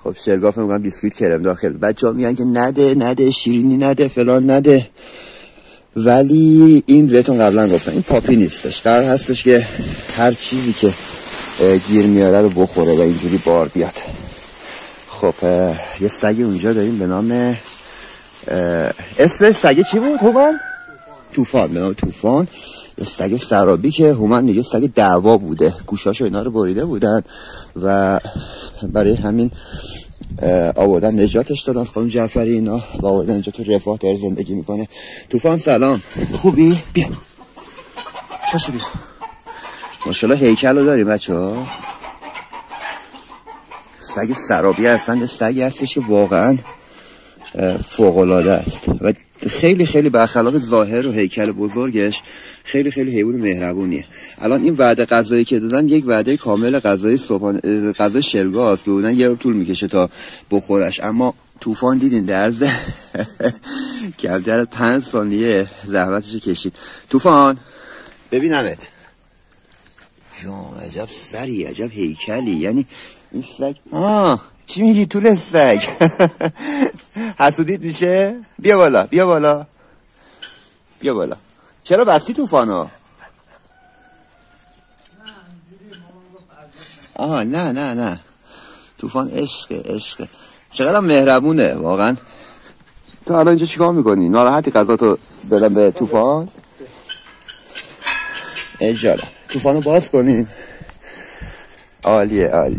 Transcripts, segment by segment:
خب شرگاف میگن بیسکویت کرم داخل. بچه‌ها میگن که نده شیرینی نده فلان نده، ولی این بهتون قبلا گفتم این پاپی نیستش. قرار هستش که هر چیزی که گیر میاره رو بخوره و اینجوری بار بیاد. خب یه سگ اونجا داریم به نام اسم سگ چی بود هومن؟ طوفان. به نام طوفان. یه سگ سرابی که هومن میگه سگ دعوا بوده، گوشاشو اینا رو بریده بودن و برای همین آوردن نجاتش دادن خانم جعفری اینا و آوردن اینجا تو رفاه داره زندگی میکنه. طوفان سلام، خوبی؟ بیا پاشو بیا. ماشاءالله هیکل رو داریم بچه‌ها. سگ سرابی هستن، سگی هستش که واقعا فوق‌العاده است و خیلی خیلی برخلاف ظاهر و هیکل بزرگش خیلی خیلی حیوان مهربونیه. الان این وعده غذایی که دادم یک وعده کامل غذای صبحانه، غذای شلگاست که بودن یه رو طول میکشه تا بخورش، اما طوفان دیدین در عرض کمتر از 5 ثانیه زحمتش کشید. طوفان ببینمت جان، عجب سری، عجب هیکلی. یعنی این سگ چی میگی طول سگ؟ حسودیت میشه؟ بیا بالا بیا بالا بیا بالا. چرا بستی طوفانو؟ آها نه طوفان عشقه چقدر مهربونه واقعا. تو الان اینجا چیکار میکنی؟ ناراحتی غذاتو بدم به طوفان؟ اجالا طوفانو باز کنین. عالیه.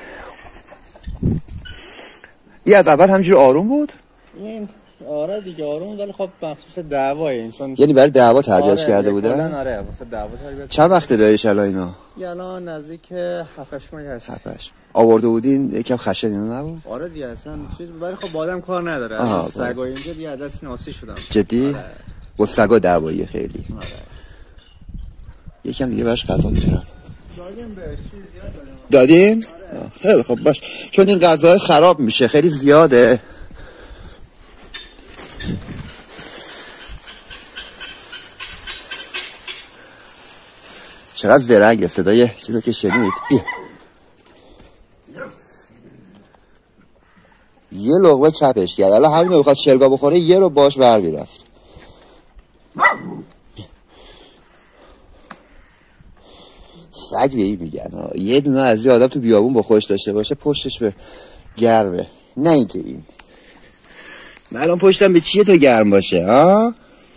این از اول همینجوری آروم بود؟ این آره دیگه آروم بود، ولی خب مخصوص دعوای این چون یعنی برای دعوا تربیتش کرده بودن؟ آره واسه دعوا تربیت. چند وقته داریش الان اینا؟ الان نزدیک 7-8 ماهی هست. 7-8 آورده بودین یکم خشن اینا نبود؟ آره دیگه اصلا چیز، ولی خب با آدم کار نداره. سگای اینجا دیگه از دست ناسی شدن. جدی؟ آره. با سگا دعوایی خیلی. آره. یکم دیگه براش غذا میارم. دادیم بهش چیز زیاد دادیم. دادین؟ آره. خیلی خب باش، چون این غذا خراب میشه خیلی زیاده. چقدر زرنگه، صدای چیزو که شنید. بیا یه لقمه چپش کرد. الان همین رو بخواد شلگا بخوره یه رو باش بر میرفت. سگ به این میگن یه دونه از یه آدم تو بیابون با خودش داشته باشه پشتش به گرمه، نه اینکه این. من الان پشتم به چیه تو گرم باشه ها؟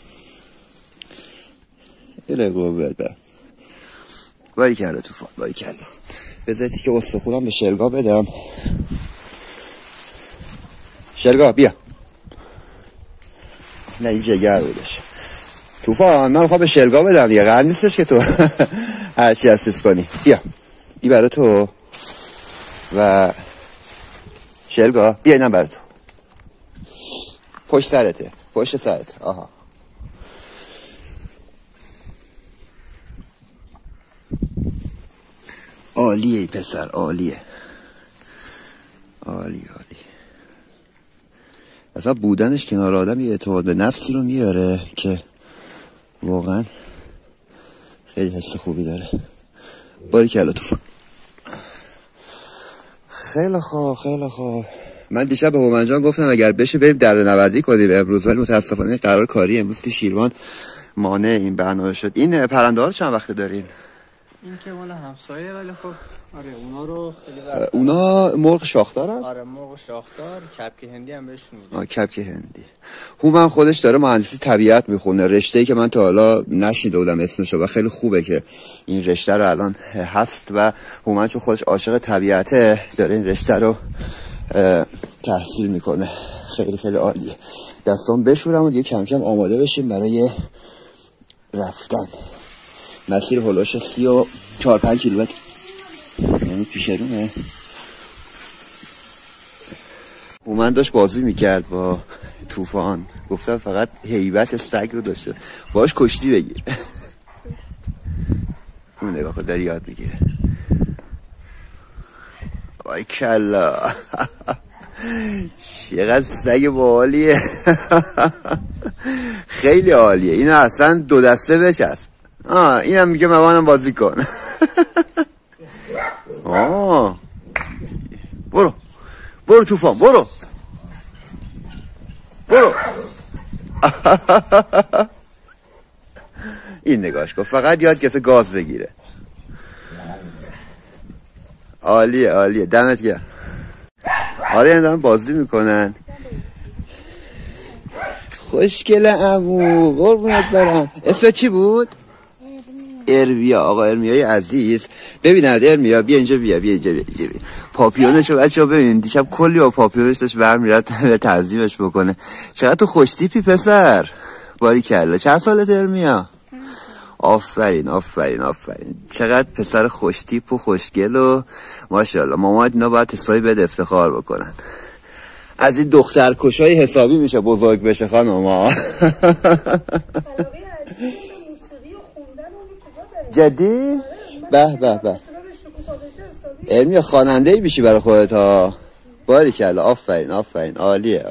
ایله قوبت بر باری کرده طوفان، باری کرده. بذارید که استخونم به شلگا بدم. شلگا بیا. نه این جگر بودش. طوفان من میخوام به شلگا بدم دیگه، قرار نیستش که تو هرچی اسیس کنی. بیا این برای تو و شلگا بیا اینم برای تو. پشت سرته، پشت سرته. آها عالیه پسر، عالیه. عالی اصلا بودنش کنار آدم یه اعتماد به نفسی رو میاره که واقعا خیلی حس خوبی داره. باریکلا طوفان. خیلی خوب. من دیشب به هومن جان گفتم اگر بشه بریم دره نوردی کنیم امروز، ولی متاسفانه قرار کاری امروز که شیروان مانع این برنامه شد. این پرنده ها رو چند وقته دارین؟ این که مال همسایه، ولی خب آره اونا رو خیلی اونا مرغ شاخدارن؟ آره مرغ شاخدار، کپک هندی هم بهشون میگن. کپک هندی. هومن خودش داره مهندسی طبیعت میخونه، رشته‌ای که من تا حالا نشنیده بودم اسمشو و خیلی خوبه که این رشته رو الان هست و هومن چون خودش عاشق طبیعته داره این رشته رو تحصیل میکنه. خیلی خیلی عالیه. دستام بشورم و دیگه کم کم آماده بشیم برای رفتن. مسیر هلوش 34-5 کیلومتر یعنی پیشرونه. هومن داشت بازی میکرد با طوفان، گفتم فقط هیبت سگ رو داشته باش کشتی بگیر. اون نگاه کن داری یاد میگیره. وای کلا چقدر سگ باحالیه. خیلی عالیه. اینو اصلا 2 دسته بچسب. اینم میگه منم بازی کن. برو طوفان برو این نگاش کن، فقط یاد گرفته گاز بگیره. عالیه دمت گرم. آره این دارن بازی میکنن. خوشگله عمو، قربونت برم. اسم چی بود؟ ارمیا. آقا ارمیای عزیز، ببینید ارمیا بیا اینجا، بیا پاپیونشو بچه‌ها ببینید، دیشب کلی با پاپیونش داشت برمیرفت تعظیمش بکنه. چقدر تو خوش تیپی پسر، باریکلا. چند سالت ارمیا؟ آفرین. چقدر پسر خوش تیپ و خوشگل و ماشاءالله. مامان اینا باید حسابی بده افتخار بکنن. از این دخترکشای حسابی میشه بزرگ بشه خانوما. جدی؟ به ارمیا خواننده‌ای میشی برای خودت ها. باریکلا. آفرین. عالیه.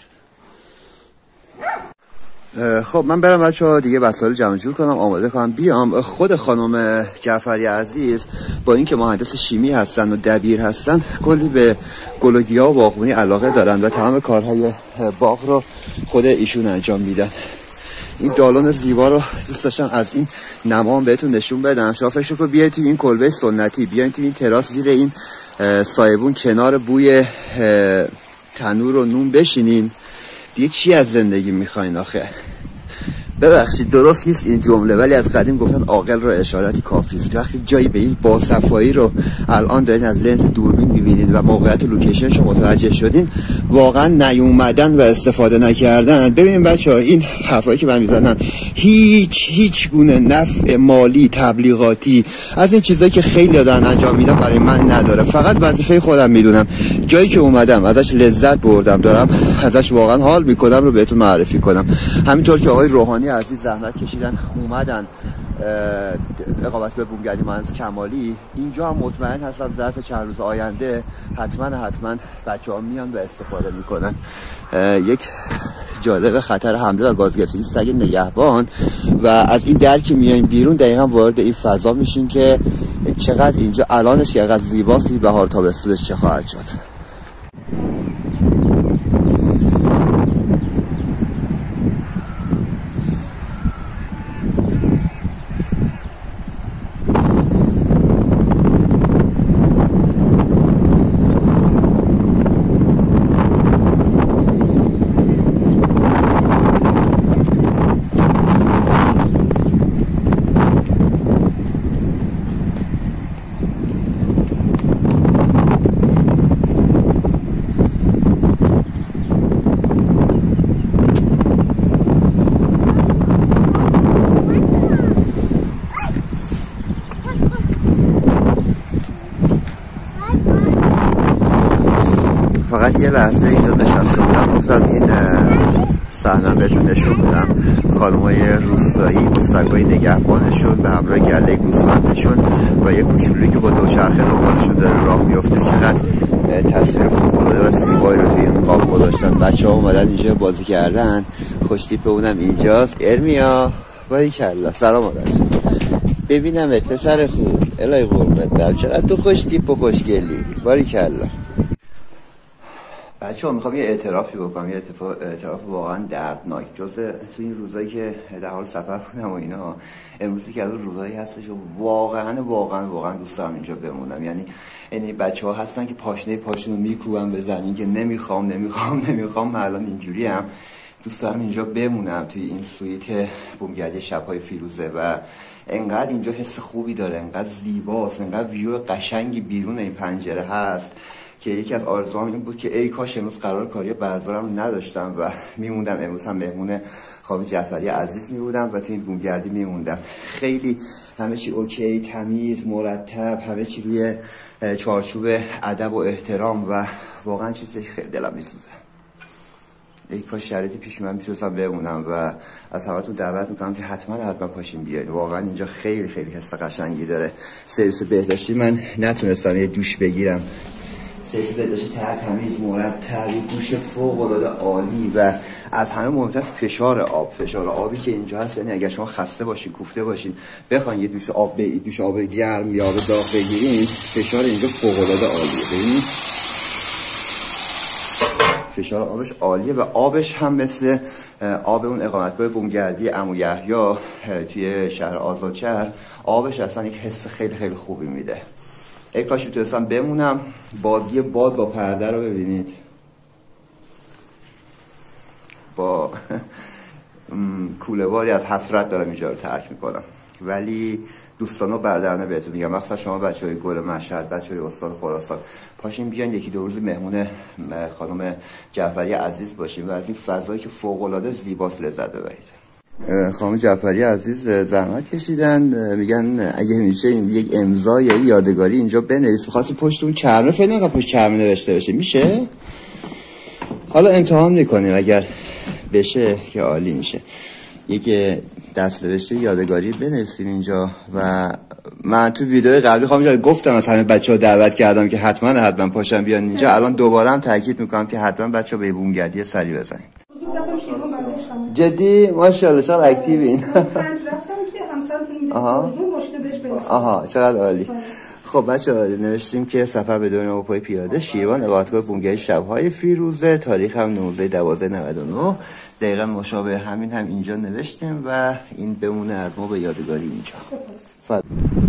خب من برم بچه‌ها دیگه وسایل جمع جور کنم، آماده کنم بیام. خود خانم جعفری عزیز با اینکه مهندس شیمی هستن و دبیر هستن، کلی به گل و گیاه و باغبونی علاقه دارن و تمام کارهای باغ رو خود ایشون انجام میدن. این دالون زیبا رو دوست داشتم از این نمام بهتون نشون بدم. شما فکر کنید بیاید توی این کلبه سنتی، بیاید توی این تراس زیر این سایبون کنار بوی تنور و نون بشینین، دیگه چی از زندگی میخواین آخه؟ ببخشید درست نیست این جمله، ولی از قدیم گفتن عاقل رو اشارتی کافی است. وقتی جایی به این باصفایی رو الان دارین از لنز دوربین میبینید و موقعیت و لوکیشنش رو متوجه شدین، واقعا نیومدن و استفاده نکردن. ببینید بچه‌ها این حرفایی که من میزنم هیچ گونه نفع مالی تبلیغاتی از این چیزایی که خیلی دارن انجام میدن برای من نداره. فقط وظیفه خودم میدونم، جایی که اومدم ازش لذت بردم، دارم ازش واقعا حال میکنم رو بهتون معرفی کنم. همینطور که آقای روحانی عزیز زحمت کشیدن اومدن اقامت به بومگردی مهندس کمالی، اینجا هم مطمئن هستم ظرف چند روز آینده حتما بچه‌ها میان و استفاده میکنن. یک جالب خطر حمله و گاز گرفتگی سگ نگهبان و از این در که میایم بیرون دقیقا وارد این فضا میشین که چقدر اینجا الانش که اقدر زیباست، توی بهار تابستونش چه خواهد شد. فقط یه لحظه اینجا نشسته بودم، گفتم این صحنه بهتون نشون بدم. خانمای روستایی با سگای نگهبانشون به همراه گله گوسفندشون و یه کوچولویی که با دوچرخه دنبالشون داره راه میفته، چقدر تصویر فوق‌العاده و زیبایی رو توی این قاب گذاشتن. بچه‌ها اومدن اینجا بازی کردن، خوشتیپ اونم اینجاست. ارمیا باریکلا. سلام مادر، ببینمت پسر خوب، الهی قربونت برم، چقدر تو خوشتیپ و خوشگلی، باریکلا. بچه‌ها میخوام یه اعترافی بکنم، یه اعتراف واقعا دردناک. تو این روزایی که در حال سفر بودم و اینا، امروزی که از اون روزایی هستش و واقعا دوست دارم اینجا بمونم. یعنی این بچه‌ها هستن که پاشنه پاشونو میکوبن به زمین که نمیخوام. من الان اینجوری هم دوست دارم اینجا بمونم توی این سویت بومگردی شب‌های فیروزه و انقدر اینجا حس خوبی داره، انقدر زیباست، انقدر ویو قشنگی بیرون این پنجره هست که یکی از آرزوام این بود که ای کاش امروز قرار کاری بازارم نداشتم و میموندم امروز هم مهمون خانم جعفری عزیز میبودم و تو این بومگردی میموندم. خیلی همه چی اوکی، تمیز، مرتب، همه چی روی چارچوب ادب و احترام و واقعا چیزی خیلی دلم میسوزه. ای کاش شرایطی پیش من میتونستم بمونم و از همتون دعوت میکنم که حتما پاشین بیاید. واقعا اینجا خیلی حس قشنگی داره. سرویس بهداشتی من نتونستم یه دوش بگیرم، سرویس بهداشتی تمیز، مرتب، دوش فوق‌العاده عالی و از همه مهمتر فشار آبی که اینجا هست. یعنی اگر شما خسته باشین، کوفته باشین، بخواید یه دوش آب گرم یا آب داغ بگیرین، فشار اینجا فوق‌العاده عالیه. ببینید فشار آبش عالیه و آبش هم مثل آب اون اقامتگاه بومگردی عمو یحیی توی شهر آزادشهر، آبش اصلا یک حس خیلی خیلی خوبی میده. ای کاش میتونستم بمونم. بازی باد با پرده رو ببینید، با کوله باری از حسرت دارم اینجا رو ترک میکنم، ولی دوستان و برادرانه بهتون میگم، مخصوصا شما بچهای گل مشهد، بچهای استان خراسان، پاشین بیاین یکی دو روز مهمون خانم جعفری عزیز باشیم و از این فضایی که فوق العاده زیباست لذت ببرید. خانم جعفری عزیز زحمت کشیدن، میگن اگه میشه یک امضا یا یادگاری اینجا بنویس. می‌خواستم پشت اون چرمه، فکر نمی‌کنم پشت چرمه نوشته بشه. میشه؟ حالا امتحان میکنیم، اگر بشه که عالی میشه. یک دست‌نوشته یادگاری بنویسیم اینجا. و من تو ویدیو قبلی خواهم گفتم از همه بچه‌ها دعوت کردم که حتما پاشن بیان اینجا. الان دوباره هم تاکید میکنم که حتما بچه‌ها به بومگردی سری بزنید. جدی ماشاءالله چقدر اکتیوین. رفتم که همسرم میده ماشین بهش برسه. آها چقدر عالی. خب بچه‌ها نوشتیم که سفر به دنیا پای پیاده شیروان، اقامتگاه بومگردی شب‌های فیروزه، تاریخ هم 19/12/99، دقیقاً مشابه همین هم اینجا نوشتیم و این بمونه از ما به یادگاری اینجا.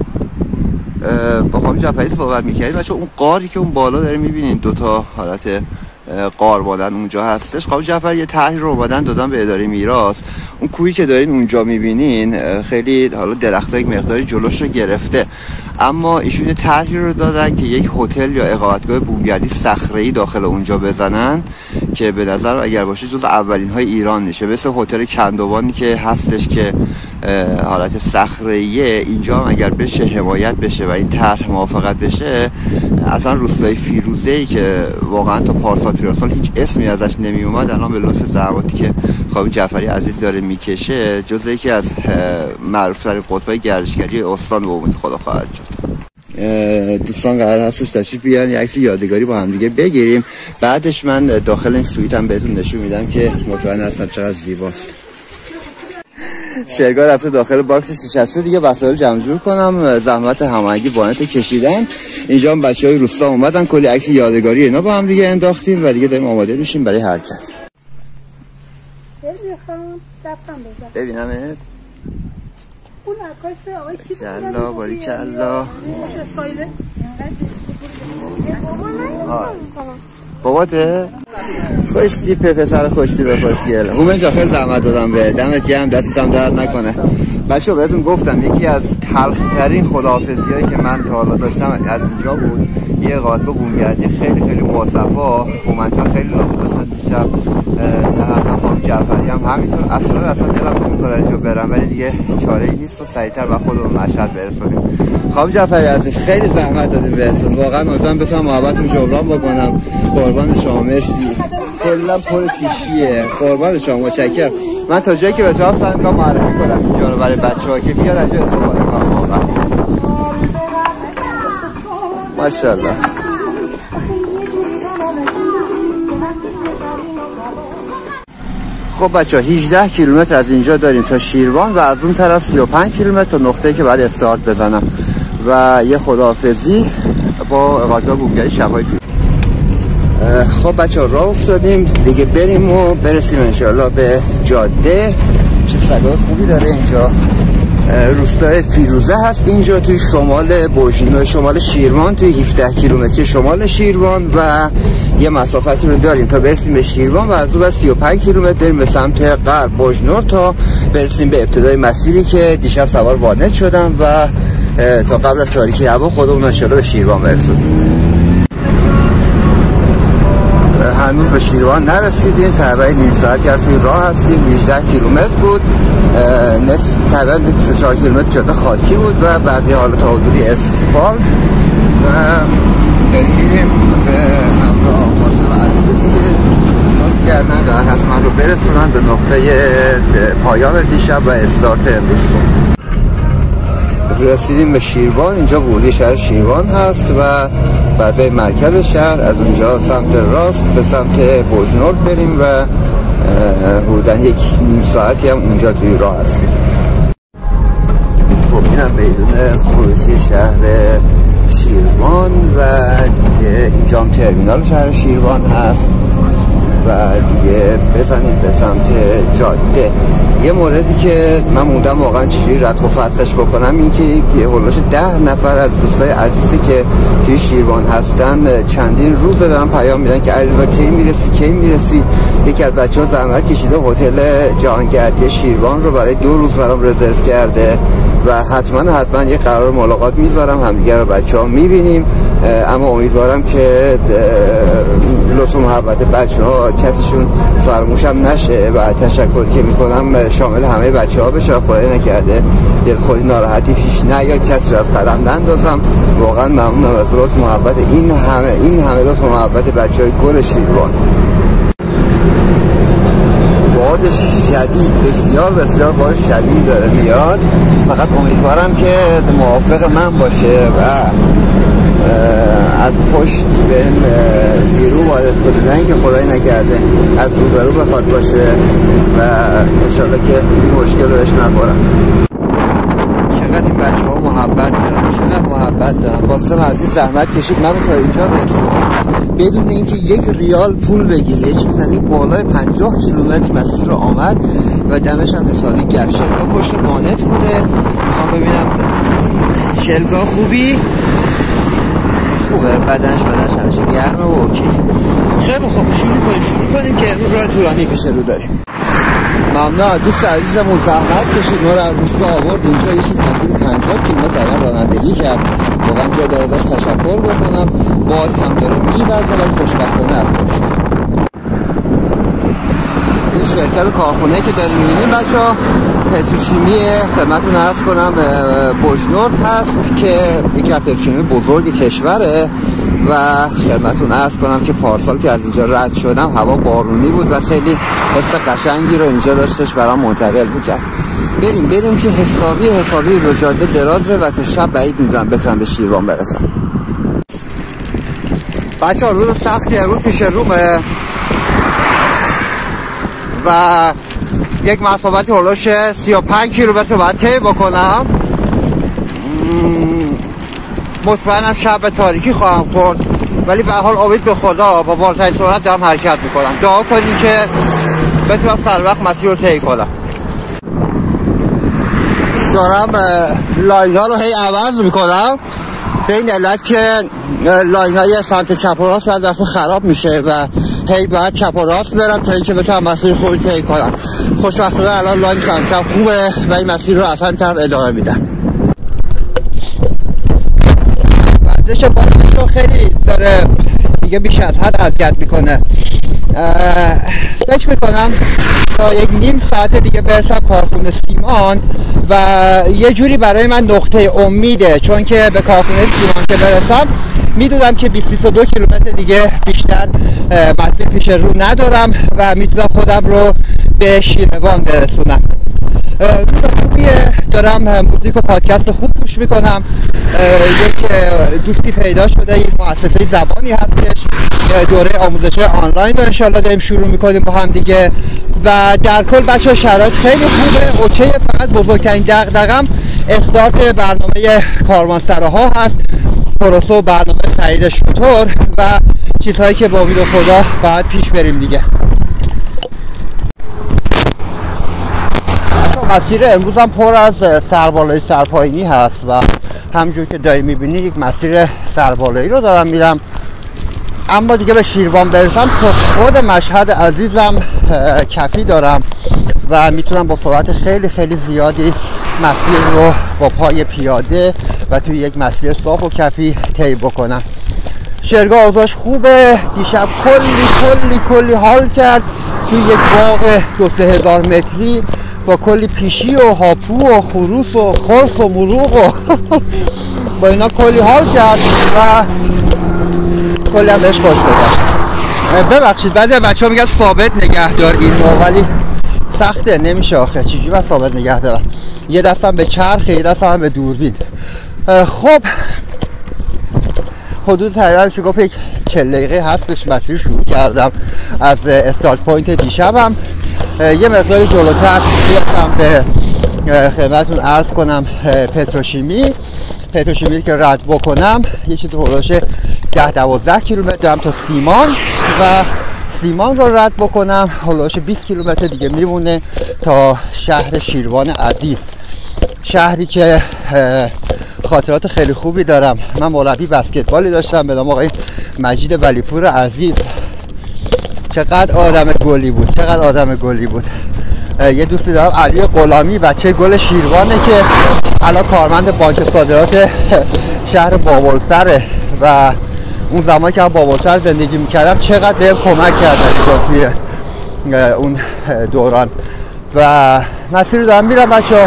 با خانم جعفری صحبت می‌کردیم بچه‌ها. اون غاری که اون بالا داریم می‌بینین، دو تا حالت غار بودن اونجا هستش. خانم جعفری یه طرحی رو اومدن دادن به اداره میراث. اون کوهی که دارین اونجا می‌بینین خیلی حالا درخت‌ها یک مقداری جلوش رو گرفته، اما ایشون یه طرحی رو دادن که یک هتل یا اقامتگاه بومگردی صخره‌ای داخل اونجا بزنن که به نظر اگر باشه جز اولین‌های ایران میشه، مثل هتل کندوانی که هستش که حالت صخره‌ایه. اینجا هم اگر بشه حمایت بشه و این طرح موافقت بشه، اصلا روستای فیروزه‌ای که واقعا تا پارسال هیچ اسمی ازش نمی اومد، الان به لطف زحماتی که خانم جعفری عزیز داره میکشه جزء یکی از معروف‌ترین قطب‌های گردشگری استان به امید خدا خواهد شد. دوستان قرار هستش تشریف بیارن، یک عکس یادگاری با هم دیگه بگیریم. بعدش من داخل این سویت هم بهتون نشون میدم که مطمئن هستم چقدر زیباست. شرگاه رفته داخل باکس نشسته دیگه، وسایل جمع جور کنم. زحمت هماهنگی وانت کشیدن. اینجا هم بچهای روستا اومدن، کلی عکس یادگاری اینا با هم دیگه انداختیم و دیگه داریم آماده میشیم برای حرکت. ببینمت. اون عکاس آقای چی بود؟ کلا باریکلا. باباته؟ خوشتی پسر خوشتی به خوشگل. هومن جا خیلی زحمت دادم به دمت گرم، دستتم درد نکنه. بچه‌ها بهتون گفتم یکی از تلخ‌ترین خداحافظی‌هایی که من تا حالا داشتم از اینجا بود. یه اقامتگاه بومگردی خیلی خیلی باصفا. هومن‌ها خیلی لطف داشتن دیشب. خانم جعفری هم همینطور. اصلا دلم نمی‌خواد اینجا برم، ولی دیگه چاره‌ای نیست و سریع‌تر با خودمون مشهد برسونیم. خانم جعفری عزیز خیلی زحمت دادیم بهتون، واقعا امیدوارم بتونم محبتتون جبران بکنم. قربان شما، مرسی. کلا پر پیشیه. قربان شما، متشکرم. من تا جایی که بتونم سعی می‌کنم معرفی کنم اینجا رو برای بچه‌ها که بیان اینجا استفاده کنن. واقعا ماشاءالله. خب بچه‌ها 18 کیلومتر از اینجا داریم تا شیروان و از اون طرف 35 کیلومتر تا نقطه‌ای که بعد استارت بزنم و یه خداحافظی با اقامتگاه بومگردی شب‌های فیروزه. خب بچه‌ها راه افتادیم دیگه، بریم و برسیم انشاءالله به جاده. چه صدای خوبی داره اینجا. روستای فیروزه هست اینجا توی شمال بوجنور، شمال شیروان، توی 17 کیلومتری شمال شیروان و یه مسافتی رو داریم تا برسیم به شیروان و از اون بر 35 کیلومتر بریم به سمت غرب بوجنور تا برسیم به ابتدای مسیری که دیشب سوار وانت شدم و تا قبل از تاریکی هوا خودمون انشاءالله به شیروان برسیم. هنوز به شیروان نرسیدیم، تقریبا نیم ساعتی از این راه هستیم. 18 کیلومتر بود، تقریبا 4 کیلومتر جاده خاکی بود و بقیه حالا تا حدودی اسفالت و داریم میریم به همراه آقاسم و عزیز که باز کردن قرار هست من رو برسونن به نقطه پایان دیشب و استارت امروز. رسیدیم به شیروان، اینجا ورودی شهر شیروان هست و بعد به مرکز شهر از اونجا سمت راست به سمت بوجنور بریم و حدوداً یک نیم ساعتی هم اونجا توی راه هستیم. خب این هم میدون خروجی شهر شیروان و اینجا هم ترمینال شهر شیروان هست. و دیگه بزنیم به سمت جاده. یه موردی که من موندم واقعا چجوری رد و فتحش بکنم این که هولوش 10 نفر از دوستای عزیزی که توی شیروان هستن چندین روز دارن پیام میدن که علیرضا کی میرسی. یکی از بچه‌ها زحمت کشیده هتل جهانگردی شیروان رو برای 2 روز برام رزرو کرده و حتما یه قرار ملاقات میذارم، همدیگه رو بچه‌ها میبینیم. اما امیدوارم که لطف و محبت بچه‌ها کسیشون فراموشم نشه و تشکری که میکنم شامل همه بچه‌ها بشه و خدای نکرده دلخوری ناراحتی پیش نیاد، کسی رو از قدم نندازم. واقعا ممنونم از لطف و محبت این همه لطف و محبت بچه‌های گل شیروان. باد شدید، بسیار باد شدید داره میاد. فقط امیدوارم که موافق من باشه و از پشت به زیرو وارد کنه، نه اینکه خدای نکرده از روبرو بخواد باشه و انشالله که این مشکل رو بهش نخورم. چقدر این بچه ها محبت دارن. باسم عزیز زحمت کشید منو تا اینجا رسید بدون اینکه 1 ریال پول بگیره. یه چیز نزدیک بالای 50 کیلومتر مسیر رو آمد و دمش هم حسابی گپ. شلگاه پشت وانت بوده. میخوام ببینم شلگاه خوبه، بدنش همیشه گرمه و اوکی. خیلی خوب، شروع کنیم که امروز راه طولانی پیش رو داریم. ممنون دوست عزیزمون زحمت کشید ما رو از روستا آورد اینجا. یه چیز نزدیک 50 کیلومتر اول رانندگی کرد. واقعا جا داره ازش تشکر بکنم. باد هم داره میوزه ولی خوشبختانه از پشت. این شرکت و کارخونه که داریم میبینیم بچه‌ها پتروشیمی خدمتتون عرض کنم بوژنورد هست که یکی از پتروشیمی بزرگ کشوره و خدمتتون عرض کنم که پارسال که از اینجا رد شدم هوا بارونی بود و خیلی حس قشنگی رو اینجا داشتش برام منتقل می‌کرد. بریم که حسابی رو جاده درازه و تا شب بعید میدونم بتونم به شیروان برسم. بچه‌ها روز سختی امروز پیش رومه و یک مسافتی هولوش 35 کیلومتر باید طی بکنم. مطمئنم شب به تاریکی خواهم خورد ولی به حال امید به خدا با بالاترین سرعت دارم حرکت میکنم. دعا کنید که بتونم سر وقت مسیر رو طی کنم. دارم لاین ها رو هی عوض میکنم به این علت که لاین های سمت چپ و راست بعد وقت خراب میشه و هی باید چپ و راست برم تا اینکه بتونم مسیر خوبی طی کنم. خوشبختانه الان لاین سمت خوبه و این مسیر رو اصلا طرف ادامه میدم. ورزش بادش رو خیلی داره دیگه بیش از حد اذیت میکنه. فکر میکنم تا 1.5 ساعت دیگه برسم کارخونه سیمان و یه جوری برای من نقطه امیده، چون که به کارخونه سیمان که برسم میدونم که 20-22 کیلومتر دیگه بیشتر مسیر پیش رو ندارم و میتونم خودم رو به شیروان برسونم. روز خوبیه، دارم موزیک و پادکست خوب گوش میکنم. یک دوستی پیدا شده، یک مؤسسه زبانی هستش، دوره آموزش آنلاین رو انشالله داریم شروع میکنیم با هم دیگه و در کل بچه شرایط خیلی خوبه، اوکیه. فقط بزرگترین دغدغه‌م استارت برنامه کاروانسراها هست، پروسه و برنامه خرید شتر و چیزهایی که با امید خدا باید پیش بریم دیگه. مسیر امروز هم پر از سربالایی سرپایینی هست و همونجور که داری میبینی یک مسیر سربالایی رو دارم میرم. اما دیگه به شیروان برسم تا خود مشهد عزیزم کفی دارم و میتونم با سرعت خیلی خیلی زیادی مسیر رو با پای پیاده و توی یک مسیر صاف و کفی طی بکنم. شرگاه اوضاعش خوبه. دیشب کلی حال کرد توی یک باغ 2-3 هزار متری با کلی پیشی و هاپو و خروس و خرس و مروغ و با اینا کلی حال کرد و کلی هم بهش خوش گذشت. ببخشید بعضی بچه ها میگن ثابت نگه دار این ولی سخته، نمیشه آخه چجوری باید ثابت نگه دارم. یه دستم به چرخ، یه دستم به دوربین. خب حدود تقریبا میشه گفت یک 40 دقیقه هستش مسیر شروع کردم از استارت پوینت دیشبم. یه مقداری جلوتر بیاستم به خدمتتون عرض کنم پتروشیمی که رد بکنم. یه چیز هولوش 10-12 کیلومتر دارم تا سیمان و سیمان رو رد بکنم. هلوش 20 کیلومتر دیگه میمونه تا شهر شیروان عزیز، شهری که خاطرات خیلی خوبی دارم. من مربی بسکتبالی داشتم به نام آقای مجید ولیپور عزیز. چقدر آدم گلی بود، چقدر آدم گلی بود. یه دوستی دارم علی غلامی، بچه گل شیروانه که الان کارمند بانک صادرات شهر بابلسره و اون زمانی که من بابلسر زندگی میکردم چقدر بهم کمک کرده توی اون دوران و مسیر رو دارم میرم. بچه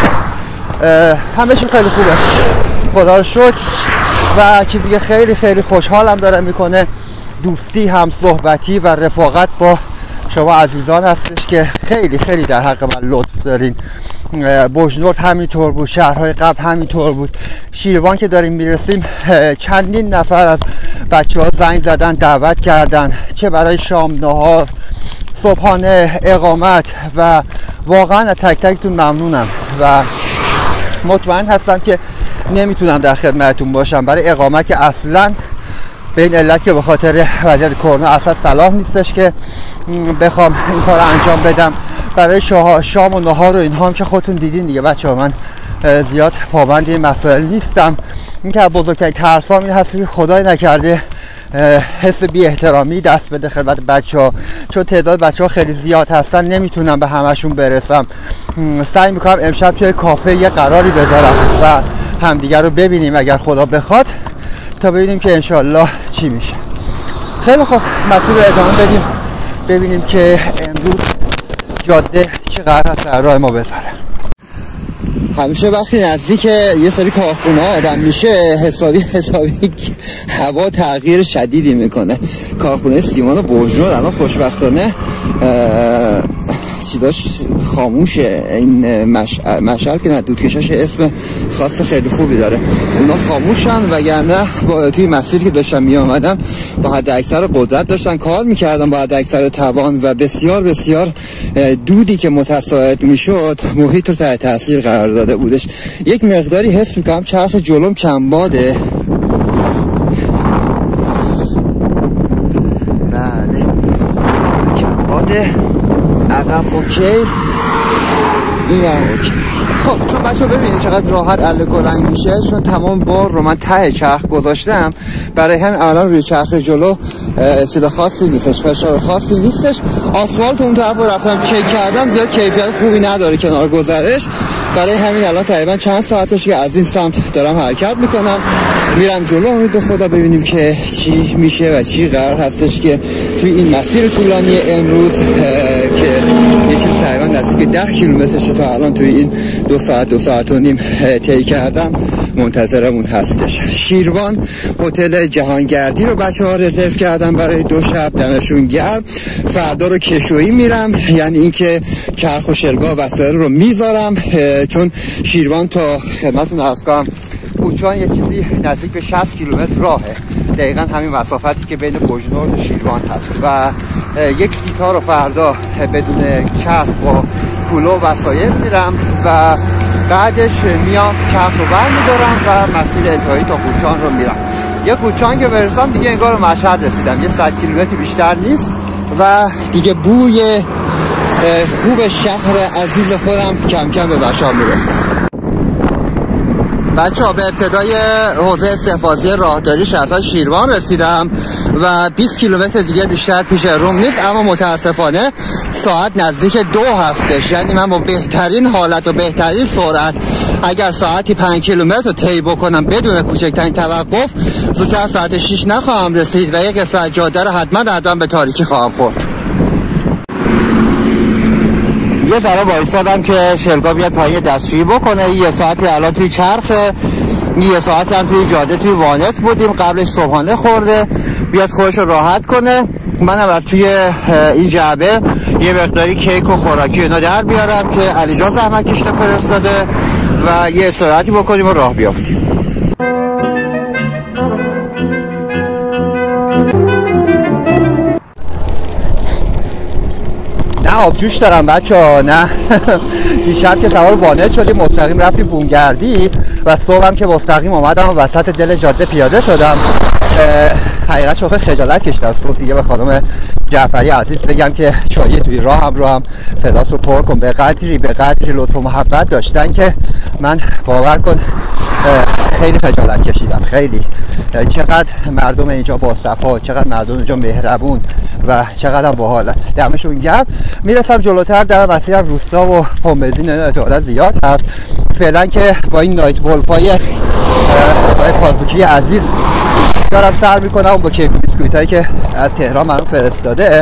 همه چی خیلی خوبه خدا رو شکر و چیزی که خیلی خیلی خوشحالم داره میکنه دوستی، همصحبتی و رفاقت با شما عزیزان هستش که خیلی خیلی در حق من لطف دارین. بوجنورد همینطور بود، شهرهای قبل همینطور بود. شیروان که داریم میرسیم چندین نفر از بچه ها زنگ زدن، دعوت کردن، چه برای شام، نهار، صبحانه، اقامت و واقعا از تک تکتون ممنونم و مطمئن هستم که نمیتونم در خدمتتون باشم. برای اقامت که اصلا به این علت که به خاطر وضعیت کرونا اصلا صلاح نیستش که بخوام این کار انجام بدم. برای شام و نهار و اینها هم که خودتون دیدین دیگه بچه ها، من زیاد پابند این مسائل نیستم. این که بزرگترین ترسام این هست که خدای نکرده حس بی احترامی دست بده خدمت بچه ها، چون تعداد بچه ها خیلی زیاد هستن نمیتونم به همشون برسم. سعی میکنم امشب توی کافه یه قراری بذارم و همدیگر رو ببینیم اگر خدا بخواد تا ببینیم که انشالله چی میشه. خیلی خوب، مسیر رو ادامه بدیم ببینیم که امروز جاده چه قرار هست در راه ما بذاره. همیشه وقتی نزدیک یه سری کارخونه ها آدم میشه حسابی هوا تغییر شدیدی میکنه. کارخونه سیمان و بوجنورد الان خوشبختانه چی داشت خاموشه. این مشعل که نه دودکشاش اسم خاص خیلی خوبی داره، اونا خاموشن وگرنه با توی مسیری که داشتم می آمدم با حد اکثر قدرت داشتن کار میکردم، با حد اکثر توان و بسیار بسیار دودی که متساعد میشد محیط رو تحت تاثیر قرار داده بودش. یک مقداری حس میکنم چرخ جلوم کمباده. بله کمباده، عقب اوکی، این هم اوکی. خب چون بچه ببینید چقدر راحت اله کلنگ میشه، چون تمام بار رو من ته چرخ گذاشتم برای همین الان روی چرخ جلو چیز خاصی نیستش، فشار خاصی نیستش. آسفالت اون طرف رفتم چک کردم زیاد کیفیت خوبی نداره کنار گذرش، برای همین الان تقریبا چند ساعتش که از این سمت دارم حرکت میکنم میرم جلو. امید خدا ببینیم که چی میشه و چی قرار هستش که توی این مسیر طولانی امروز که یه چیز تقریبا نزدیک 10 کیلومترش تا الان توی این 2 ساعت و نیم طی کردم منتظرمون هستش. شیروان هتل جهانگردی رو بچه‌ها رزرو کردن برای 2 شب، دمشون گرم. فردا رو کشویی میرم، یعنی اینکه چرخ و شلگاه وسایل رو میذارم، چون شیروان تا خدمتتون عرض کنم کوچان یه چیزی نزدیک به 60 کیلومتر راهه، دقیقا همین مسافتی که بین بوجنورد و شیروان هست و یک سیتا رو فردا بدون چرخ با کولو وسایل میرم و بعدش میام چرخ رو برمیدارم و مسیر انتهایی تا کوچان رو میرم. یه کوچان که برسم دیگه انگار مشهد رسیدم، یه 100 کیلومتر بیشتر نیست و دیگه بوی خوب شهر عزیز خودم کم کم به بشام میرسه. بچه ها به ابتدای حوزه استحفاظی راهداری شهرساز شیروان رسیدم و 20 کیلومتر دیگه بیشتر پیش روم نیست، اما متاسفانه ساعت نزدیک 2 هستش. یعنی من با بهترین حالت و بهترین سرعت اگر ساعتی 5 کیلومتر رو طی بکنم بدون کوچکترین توقف زودتر از ساعت 6 نخواهم رسید و یک قسمت جاده رو حتما به تاریکی خواهم خورد. یه ذره وایسادم که شلگاه بیاد پایین دستشویی بکنه. یه ساعتی الان توی چرخه، یه ساعتی هم توی جاده توی وانت بودیم، قبلش صبحانه خورده بیاد خودش رو راحت کنه. منم از توی این جعبه یه مقداری کیک و خوراکی اینا در بیارم که علی جان زحمت کشیده فرستاده و یه استراحتی بکنیم و راه بیافتیم. آبجوش دارم بچه ها، نه دیشب که سوار وانت شدیم مستقیم رفتیم بونگردی و صبح هم که مستقیم اومدم و وسط دل جاده پیاده شدم. حقیقت شوخه خجالت کشیدم صبح دیگه به خانم جعفری عزیز بگم که چای توی راه هم رو هم فلاس رو پر کن. به قدری لطف و محبت داشتن که من باور کن خیلی خجالت کشیدم. خیلی چقدر مردم اینجا با صفا، چقدر مردم اینجا مهربون و چقدر باحال، دمشون گرم. میرسم جلوتر در مسیر روستا و پمپ بنزین اعتقادا زیاد هست. فعلا که با این نایت ولفای پازوکی عزیز دارم سر میکنم با کیک بیسکویت هایی که از تهران منو فرستاده.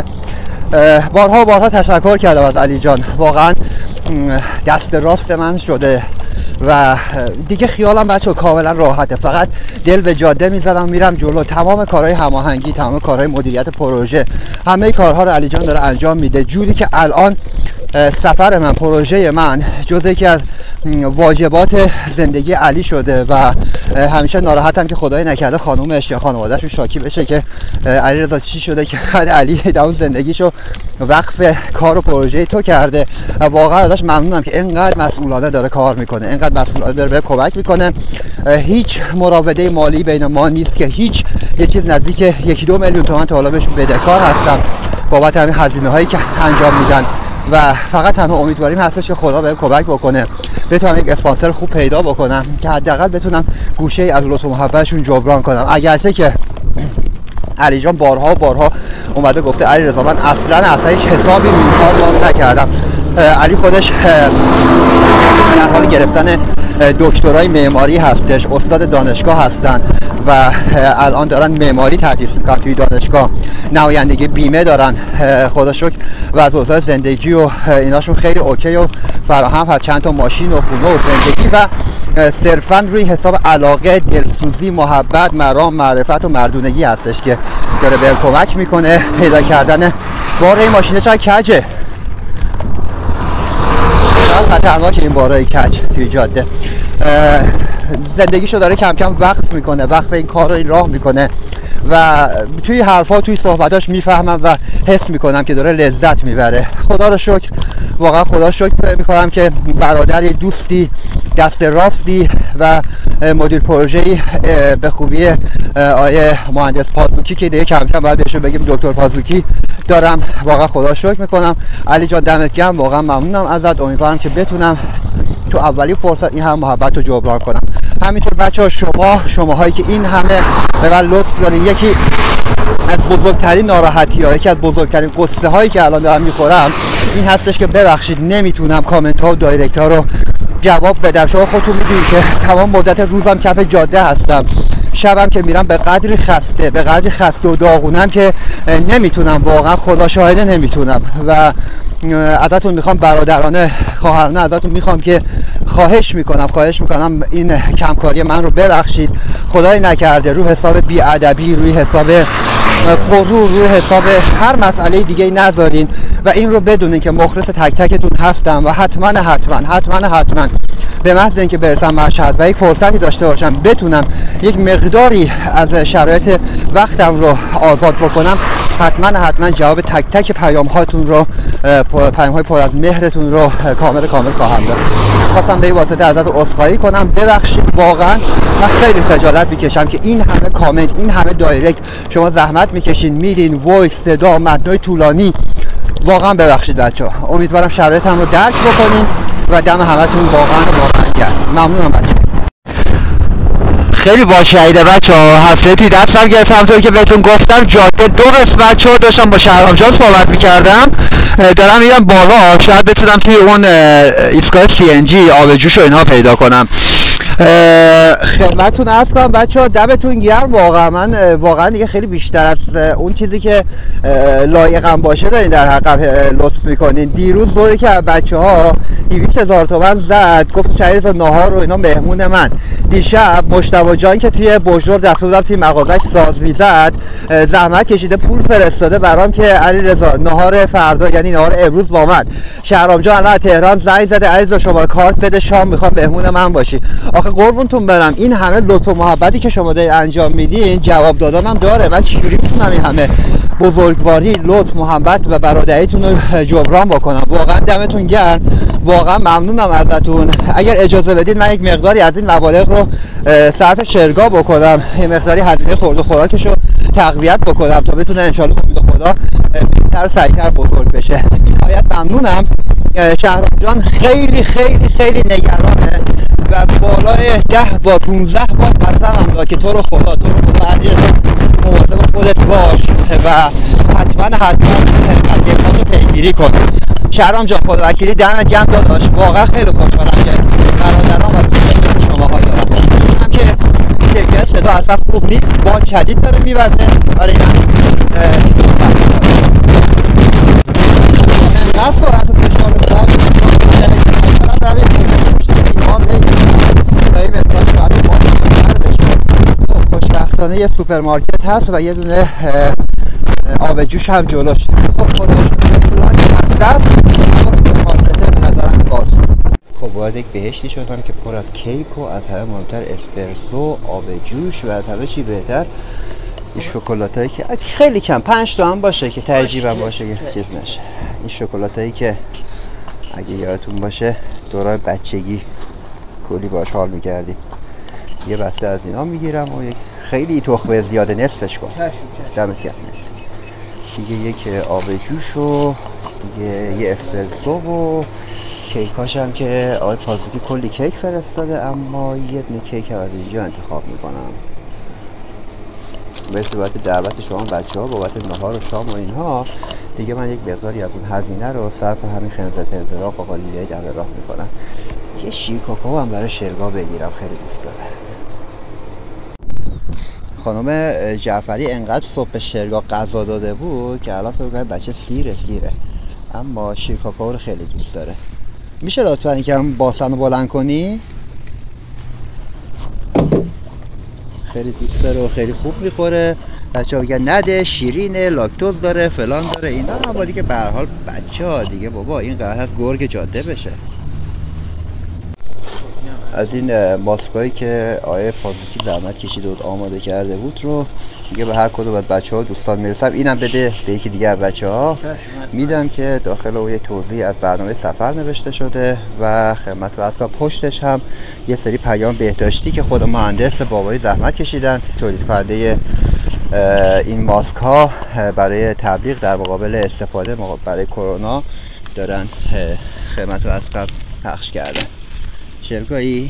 بارها تشکر کردم از علی جان، واقعا دست راست من شده و دیگه خیالم بچه کاملا راحته. فقط دل به جاده میزدم میرم جلو. تمام کارهای هماهنگی، تمام کارهای مدیریت پروژه، همه کارها رو علی جان داره انجام میده. جوری که الان سفر من، پروژه من جز یکی از واجبات زندگی علی شده و همیشه ناراحتم که خدای نکرده خانومش یا خانواده‌شون شاکی بشه که علیرضا چی شده که علی اون زندگیشو وقف کار و پروژه تو کرده. واقعا ازش ممنونم که اینقدر مسئولانه داره کار میکنه، اینقدر مسئولانه داره به کمک میکنه. هیچ مراوده مالی بین ما نیست که هیچ یه چیز نزدیک 1-2 میلیون تومان تا حالا بهشون بدهکار هستم بابت همین هزینه هایی که انجام میدن و فقط تنها امیدواریم هستش که خدا بهم کمک بکنه بتونم یک اسپانسر خوب پیدا بکنم که حداقل بتونم گوشه ای از لطف و محبتشون جبران کنم. اگرچه که علی جان بارها اومده گفته علیرضا من اصلا هیچ حسابی این کار نکردم. علی خودش در حال گرفتن دکترای معماری هستش، استاد دانشگاه هستن و الان دارن معماری تدریس میکنن توی دانشگاه. نمایندگی بیمه دارن خدا شکر و از اوضاع زندگی و ایناشون خیلی اوکی و فراهم هست. چند تا ماشین و خونه و زندگی و صرفا روی حساب علاقه، دلسوزی، محبت، مرام، معرفت و مردونگی هستش که داره بهم کمک میکنه پیدا کردن. بار این ماشینه چقدر کجه، خطرناک این بارای کج توی جاده. زندگیشو داره کم کم وقف میکنه، وقف این کار رو این راه میکنه و توی حرفا توی صحبتاش میفهمم و حس میکنم که داره لذت میبره. خدا رو شکر، واقعا خدا شکر میکنم که برادر، دوستی، دست راستی و مدیر پروژه‌ای به خوبی آیه مهندس پازوکی که دیگه کم کم باید بهشون بگیم دکتر پازوکی دارم. واقعا خدا شکر میکنم. علی جان دمت گرم، واقعا ممنونم ازت. امیدوارم که بتونم تو اولی فرصت این هم محبت رو جبران کنم. همینطور بچه‌ها شماهایی که این همه به من لطف دارین، یکی از بزرگترین ناراحتی‌ها، یکی از بزرگترین قصه هایی که الان دارم میخورم این هستش که ببخشید نمیتونم کامنت ها و دایرکت ها رو جواب بدم. شما خودتون میدونید که تمام مدت روزم کف جاده هستم، شبم که میرم به قدری خسته و داغونم که نمیتونم، واقعا خدا شاهده نمیتونم و ازتون میخوام برادرانه، خواهرانه ازتون میخوام که خواهش میکنم این کمکاری من رو ببخشید. خدای نکرده رو حساب بیادبی، روی حساب غرور، روی حساب هر مسئله دیگه نذارین و این رو بدونین که مخلص تک تکتون هستم و حتما به محض اینکه برسم مشهد و یک فرصتی داشته باشم بتونم یک مقداری از شرایط وقتم رو آزاد بکنم، حتما جواب تک تک پیام هاتون رو، پیام های پر از مهرتون رو کامل خواهم داد. خواستم به این واسطه ازت عذرخواهی کنم، ببخشید. واقعا من خیلی خجالت میکشم که این همه کامنت، این همه دایرکت شما زحمت میکشین میرین، وایس، صدا، متنای طولانی. واقعا ببخشید بچه‌ها. امیدوارم شرایطم رو درک بکنین و دم همتون واقعا گرم. ممنونم بچه‌ها. خیلی باشه بچه‌ها. هفته تی دستم گرفتم، همونطور که بهتون گفتم جاده دو قسمت شد. داشتم با شهرام جان صحبت میکردم، دارم میرم بالا، شاید بتونم توی اون ایستگاه CNG آبجوش و اینها پیدا کنم. خدمتتون عرض کنم بچه‌ها دمتون گرم. واقعا من واقعا دیگه خیلی بیشتر از اون چیزی که لایقم باشه دارین در حقم لطف میکنین. دیروز زوری که بچه‌ها 200,000 تومان زد، گفت علیرضا ناهار و اینا مهمون من. دیشب مجتبی جان که توی بوجور دستور دادم توی مغازش ساز میزد، زحمت کشیده پول فرستاده برام که علیرضا ناهار فردا، یعنی ناهار امروز با من. شهرام جان الان تهران زنگ زده علیرضا شما کارت بده شام میخوام مهمون من باشی. آخه قربونتون برم این همه لطف و محبتی که شما دارین انجام میدین جواب دادنم داره. من چجوری میتونم این همه بزرگواری، لطف، محبت و برادریتون رو جبران بکنم. واقعا دمتون گرم، واقعا ممنونم ازتون. اگر اجازه بدید من یک مقداری از این مبالغ رو صرف شرگاه بکنم، یه مقداری هزینه خورد و خوراکش رو تقویت بکنم تا بتونه انشالله امید خدا بهتر سریعتر بزرگ بشه. نهایت ممنونم. شهرام جان خیلی خیلی خیلی نگرانه و بالای 10 بار 15 بار قسمم داد که تو رو خدا عزیز مواظب خودت باش و حتما قضیه‌ات رو پیگیری کن. شهرام جان خدا وکیلی دمت گرم داداش، واقعا خیلی خوشحالم که برادران و دوستان مثل شماها دارم. می‌دونم که کیفیت صدا اصلا خوب نیست، باد شدید داره میوزه، برای انقدر سرعت و فشار باد خوشبختانه یه سوپرمارکت هست و یه دونه آب جوش هم جلوش. خب خدا دست سوپرمارکت به نظرم باز. خب وارد یک بهشتی شدم که پر از کیک و از همه مهمتر اسپرسو، آب جوش و از همه چی بهتر این شکلاتایی که خیلی کم 5 تا هم باشه که تعجیبم باشه یه چیز نشه. این شکلاتایی که اگه یادتون باشه دوران بچگی کلی باش حال می‌کردیم. یه بسته از اینا میگیرم و یک خیلی تخمه زیاده نصفش کن. دمت گرم. دیگه یک آب جوش و دیگه یه اسپرسو و کیکاش هم که آقای پازوکی کلی کیک فرستاده، اما یه دونه کیک هم از اینجا انتخاب میکنم به صورت دعوت شما بچه‌ها بابت نهار و شام و اینها. دیگه من یک مقداری از اون هزینه رو صرف همین خنزر تنزراق و قالیه دم راه میکنم. یه شیر کاکائو هم برای شرگاه بگیرم، خیلی دوست داره. خانم جعفری انقدر صبح شرگاه غذا داده بود که الان فکر کنم بچه سیره اما شیر کاکائو رو خیلی دوست داره. میشه لطفا یکم باسن رو بلند کنی؟ خیلی دوست داره و خیلی خوب میخوره. بچه ها میگن نده، شیرینه، لاکتوز داره، فلان داره، اینا. اما دیگه به هر حال بچه ها دیگه بابا این قرار هست گرگ جاده بشه. از این ماسکایی که آیه پازوکی زحمت کشیده بود آماده کرده بود رو دیگه به هر کدوم از بچه ها دوستان میرسم. اینم بده به یکی دیگه از بچه ها میدم که داخل او یه توضیح از برنامه سفر نوشته شده و خدمت رو از پشتش هم یه سری پیام بهداشتی که خود مهندس بابایی زحمت کشیدن تولید کننده این ماسک ها برای تبلیغ در مقابل استفاده برای کرونا دارن خدمت رو از پخش کردن. شرگاهی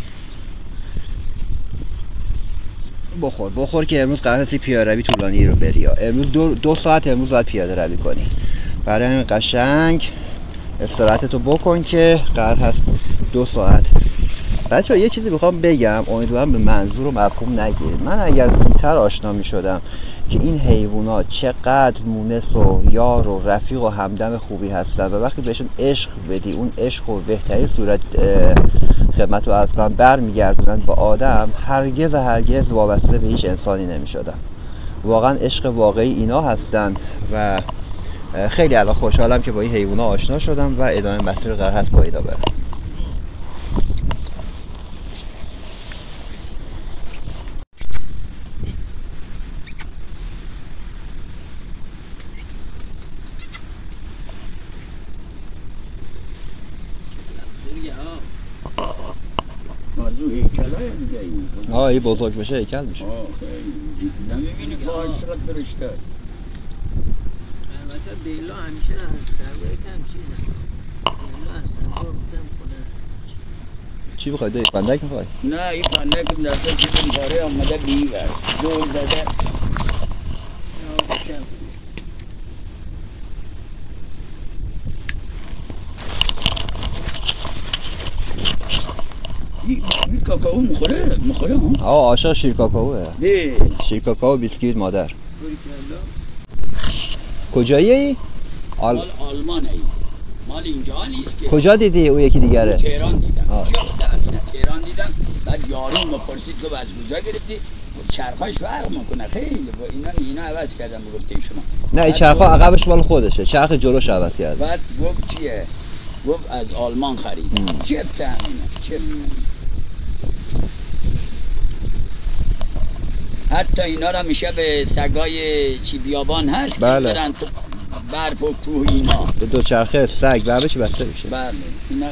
بخور که امروز قرار هستی پیاده روی طولانی رو بری. امروز دو ساعت امروز باید پیاده روی کنی. برای همین قشنگ استراحتتو بکن که قرار هست 2 ساعت. بچه‌ها یه چیزی میخوام بگم، امیدوارم به منظور و مفهوم نگیرید. من اگر زودتر آشنا میشدم که این حیوانات چقدر مونس و یار و رفیق و همدم خوبی هستن و وقتی بهشون عشق بدی اون عشق و بهترین صورت خدمت رو از کنم برمیگردونن با آدم، هرگز وابسته به هیچ انسانی نمیشدن. واقعا عشق واقعی اینا هستن و خیلی الان خوشحالم که با این حیونا آشنا شدم و ادامه مسیر قرار هست با اینا برم. این بزرگ بشه هیکل میشه. نمیبینی پاهاش چقدر درشته. البته دیلا همیشه سربه کم چیزه. دیلا هستن رو کم خونه. چی بخوای دایی؟ فندک میخوای؟ نه این فندک دسته چیزی داره آمده بیور دور زده. این کاکائو مخوره ها؟ عاشق شیر کاکائوه. نه شیر کاکائو بیسکویت مادر. کجاییه ای؟ آلمانه ای. مال اینجا نیست که. کجا دیدی او یکی دیگره؟ تهران دیدم. تهران دیدم. بعد یارو مپرسید که از کجا گرفتی؟ چرخاش فرق میکنه خیلی. اینا عوض کردم گفتین شما. نه این چرخا عقبش مال خودشه. چرخ جلوش عوض کرد. بعد گفت چیه؟ گفت از آلمان خریدم. چفت همینه. چفت. حتی اینا را میشه به سگای چی بیابان هست بله. که برن تو برف و کوه اینا به دوچرخه سگ بربه چی بسته میشه. بله اینا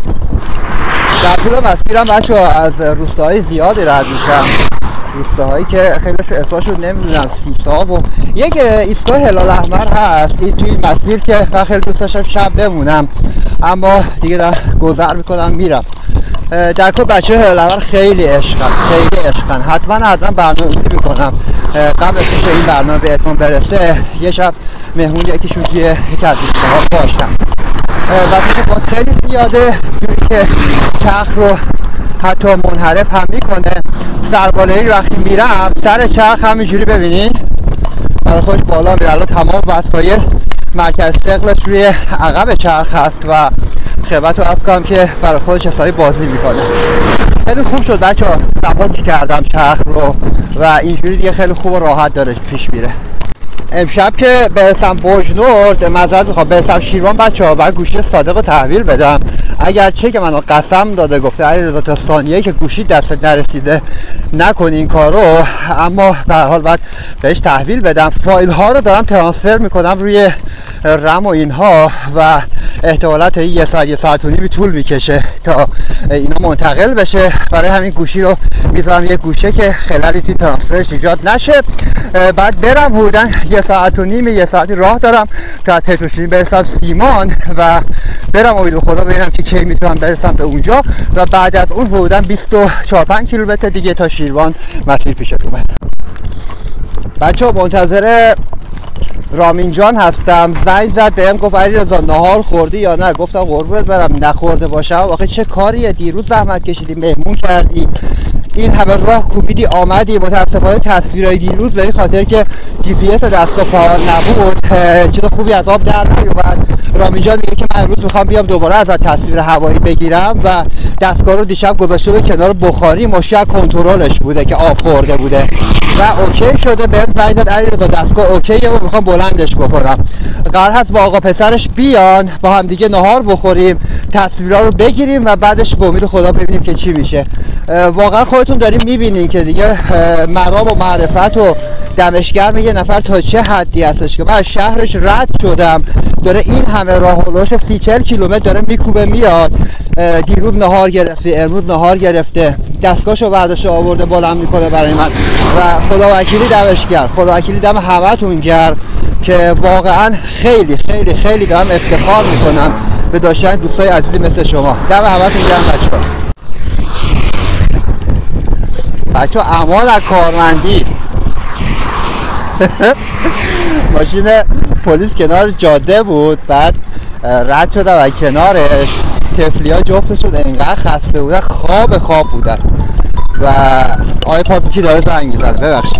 در طول مسیرم بچه‌ها از روستاهای زیادی رد میشم، روستاهایی که خیلیش اسمشو نمیدونم، سیسا و یک ایستگاه هلال احمر هست این توی مسیر که من خیلی دوست داشتم شب بمونم اما دیگه گذر میکنم میرم. در کل بچه هلال احمر خیلی عشقن، حتما برنامه‌ریزی میکنم قبل از اینکه این برنامه به اتمام برسه یه شب مهمون یکیشون توی یک از ایستگاه‌ها باشم. وقتی که خیلی زیاده جوری که چرخ رو حتی منحرف هم میکنه. سربالایی وقتی میرم سر چرخ همینجوری ببینید برای خودش بالا میره. الان تمام وسایل مرکز ثقلش روی عقب چرخ هست و خدمت رو عرض کنم که برای خودش حسابی بازی میکنه. خیلی خوب شد بچه‌ها سبک کردم چرخ رو و اینجوری دیگه خیلی خوب و راحت داره پیش میره. امشب که برسم بوجنورد معذرت میخوام برسم شیروان بچه‌ها باید گوشی صادق رو تحویل بدم. اگرچه که منو قسم داده گفته علیرضا تا ثانیه‌ای که گوشی دستت نرسیده نکن این کارو، اما به هر حال باید بهش تحویل بدم. فایل ها رو دارم ترانسفر میکنم روی رم و اینها و احتمالاً تا یه ساعت و نیم طول میکشه تا اینا منتقل بشه. برای همین گوشی رو میذارم یه گوشه که خلالی توی ترانسفرش ایجاد نشه. بعد برم حدوداً یه ساعت و نیم یه ساعتی راه دارم تا پتروشیمی برسم سیمان و برم امید خدا ببینم که کی میتونم برسم به اونجا و بعد از اون حدوداً 24-5 کیلومتر دیگه تا شیروان مسیر پیش رومه. بچه‌ها منتظر رامین جان هستم. زنگ زد بهم گفت علیرضا نهار خوردی یا نه؟ گفتم قربونت برم نخورده باشم. آخه چه کاریه، دیروز زحمت کشیدی مهمون کردی این همه راه کوبیدی آمدی. متاسفانه تصویرهای دیروز به این خاطر که جی پی اس دستگاه فعال نبود چیز خوبی از آب در نیومد. رامین جان میگه که من امروز میخوام بیام دوباره ازت تصویر هوایی بگیرم و دستگاه رو دیشب گذاشته به کنار بخاری، مشکل کنترلش بوده که آب خورده بوده و اوکی شده. بهم زنگ زد علیرضا دستگاه اوکیه و میخوام بلندش بکنم. قرار هست با آقا پسرش بیان با هم دیگه نهار بخوریم، تصویرها رو بگیریم و بعدش به امید خدا ببینیم که چی میشه. واقعا خودتون داریم میبینین که دیگه مرام و معرفت و دمشگرم یه نفر تا چه حدی هستش که من از شهرش رد شدم داره این همه راه هلوش 30-40 کیلومتر داره میکوبه میاد. دیروز نهار گرفته، امروز نهار گرفته، دستگاهشو برداشته آورده بلند میکنه برای من و خدا وکیلی دمش گرم، خدا وکیلی دم همتون گرم که واقعا خیلی خیلی خیلی دارم افتخار میکنم به داشتن دوستای عزیزی مثل شما. دم همتون گرم بچه‌ها. امان از کارمندی. ماشین پلیس کنار جاده بود، بعد رد شدم و کنارش طفلی‌ها جفتشون انقدر خسته بودن خواب بودن و آقای پاسچی داره زنگ میزنه. ببخشید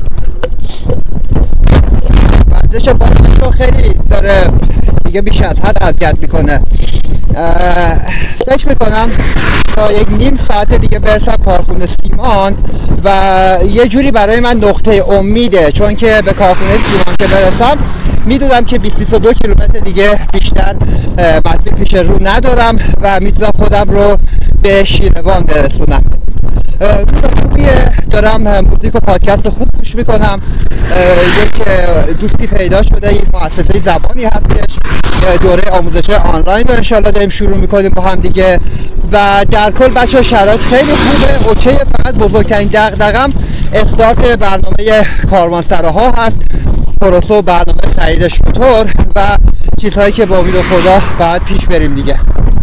وضعش با خیلی داره دیگه بیش از حد اذیت میکنه. فکر میکنم تا یک نیم ساعت دیگه برسم کارخونه سیمان و یه جوری برای من نقطه امیده، چون که به کارخونه سیمان که برسم میدونم که 20-22 کیلومتر دیگه بیشتر مسیر پیش رو ندارم و میتونم خودم رو به شیروان برسونم. روز خوبیه، دارم موزیک و پادکست خوب گوش میکنم. یک دوستی پیدا شده، یک مؤسسه زبانی هستش، دوره آموزش آنلاین رو انشالله داریم شروع میکنیم با هم دیگه و در کل بچه شرایط خیلی خوبه، اوکی. فقط بزرگترین دغدغه‌م استارت برنامه کاروانسراها هست، پروسه و برنامه خرید شتر و چیزهایی که با امید خدا باید پیش بریم دیگه.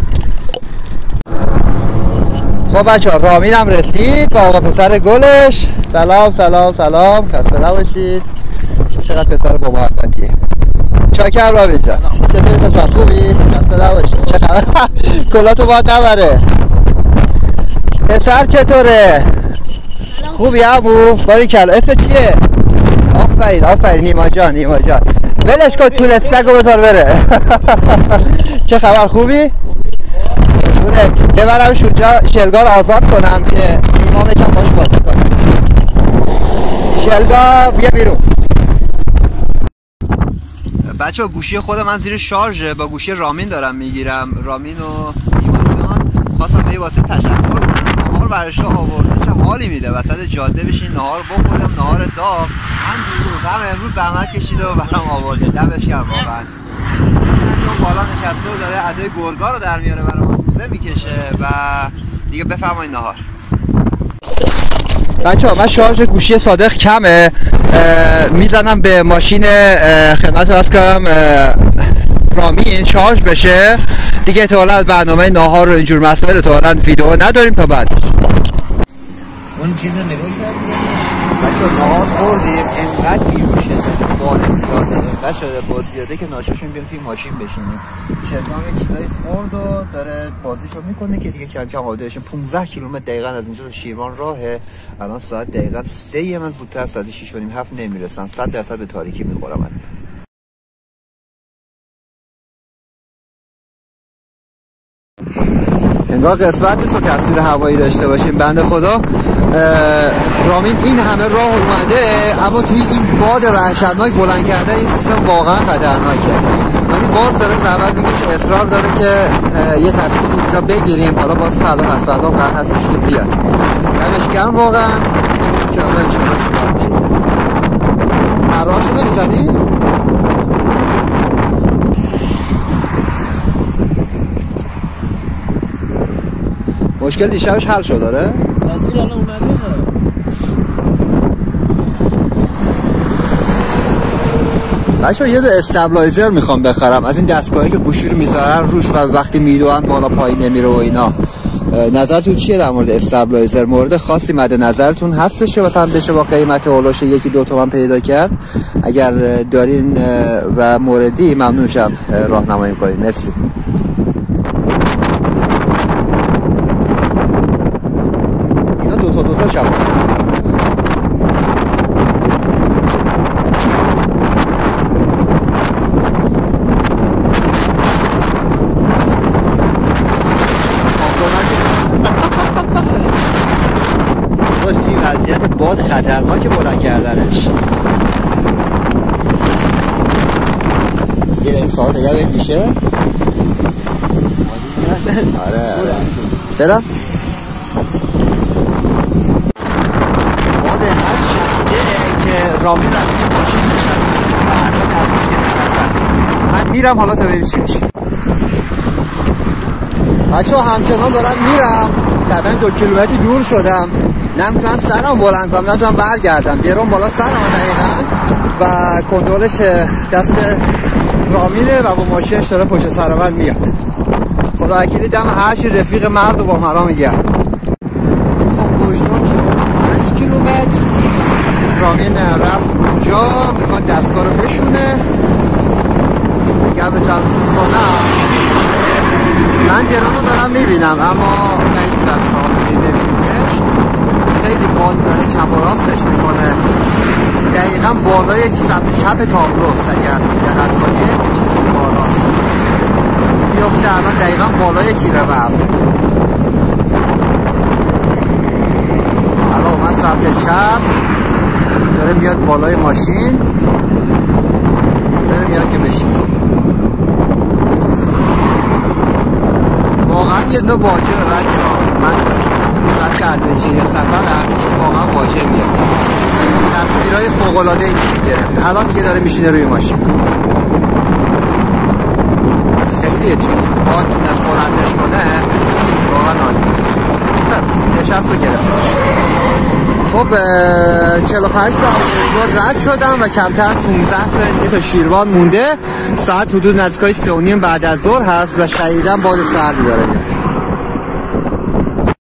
خب بچه ها رامین هم رسید با آقا پسر گلش. سلام سلام سلام، خسته نباشید. چقدر پسر با محبتیه. چاکر رامین جان، چطوری پسر؟ خوبی؟ خسته نباشید. چه خبر؟ کلاتو باید نبره. پسر چطوره؟ خوبی عمو؟ باریکلا. اسم چیه؟ آفرین آفرین. نیما جان ولش کن طول سگو بذار بره. چه خبر؟ خوبی؟ ببرم شونجا شلگار آزاد کنم که ایمام یکم باش بازی کنم. شلگار بیا بیرون. بچه ها گوشی خود من زیر شارژه، با گوشی رامین دارم میگیرم. رامین و ایمان جان خواستم به واسه تشکر کنم. رو برش آورده، چه حالی میده وسط جاده بشین نهار بخورم، نهار داغ. هم دیروز هم امروز زحمت کشیده و برام آورده، دمش گرم واقعا. اون بالا نشسته و داره ادای گرگا رو در میاره برام، سوزه میکشه و دیگه بفرمایید نهار. بچه ها من شارژ گوشی صادق کمه، میزنم به ماشین خدمت عرض کنم رامین شارژ بشه دیگه. احتمالاً از برنامه ناهار رو اینجور مسائل احتمالاً ویدیو نداریم تا بعد. اون چیز رو نگاه کردیم بچه ها ناهار خوردیم، انقدر بیروشه بال زیاده، انقدر شده بال زیاده که ناشاشون بیان توی ماشین بشینیم. شدام یه چیزایی خورد و داره بازیشو میکنه که دیگه کم کم آماده بشیم. 15 کیلومتر دقیقاً از اینجا تا شیرمان راهه. الان ساعت دقیقاً 3 من زودتر ساعت 6 و نیم 7 نمیرسم. 100% به تاریکی میخورم. انگار قسمت نیست و تصویر هوایی داشته باشیم. بنده خدا رامین این همه راه اومده اما توی این باد وحشتناک بلند کردن این سیستم واقعا خطرناکه. ولی باز داره زحمت میکشه، اصرار داره که یه تصویر اینجا بگیریم. حالا باز فردا پس فردا قرار هستش که بیاد. دمش گرم واقعا. که حالا انشاءالله چیکار میشه. قرارشو نمیزنی؟ مشکل دیشبش حل شد داره؟ تصویر الان اومده. بچه‌ها یه دو استابلایزر میخوام بخرم، از این دستگاهی که گوشی رو میذارن روش و وقتی میدوئن بالا پایین نمیره و اینا. نظرتون چیه در مورد استابلایزر؟ مورد خاصی مد نظرتون هستش که مثلا بشه با قیمت اولش 1-2 تومن پیدا کرد؟ اگر دارین و موردی ممنون شم راهنمایی کنید. مرسی. اینا دوتا شب باد خطرناک بلند کردنش. یه انسان نگه به میشه. آره برم باد اینقدر شدیده که رامین از این ماشین نشسته و اصلا دست میگه. من میرم حالا تا ببینیم چی میشه. بچه ها همچنان دارم میرم، تقریبا 2 کیلومتری دور شدم. نمیتونم سرم بلند کنم، نمیتونم برگردم. درون بالا سرم دقیقا و کنترلش دست رامینه و با ماشینش داره پشت سر من میاد. خدا وکیلی دم هرچی رفیق مرد و با مرا میگه. خب گوشنون 5 کیلومتر رامین رفت اونجا میخواد دستگاه رو بشونه. اگر به تلفون کنم من درون رو دارم میبینم اما نمیدونم شما ببینیدش. خیلی باد داره چپ و راستش میکنه. دقیقا بالای سمت چپ تابلوست. اگر دقت کنید یه چیزی بالاست بیفته الان دقیقا بالای تیره برق. الان اومد سمت چپ داره میاد بالای ماشین، داره میاد که بشینه. واقعا یه نوع واجبه بچه ها. من سبک ادونچر یا سفر هر چیز واقعا واجبیه. تصویرهای فوق‌العاده‌ای میشه گرفت. الان دیگه داره میشینه روی ماشین. خیلیه توی باد تونست بلندش کنه واقعا عالی. نشست رو گرفت. خب 45 دقیقه رد شدم و کمتر 15 دقیقه تا شیروان مونده. ساعت حدود نزدیکای 3:30 بعد از ظهر هست و شدیداً باد سردی داره میاد.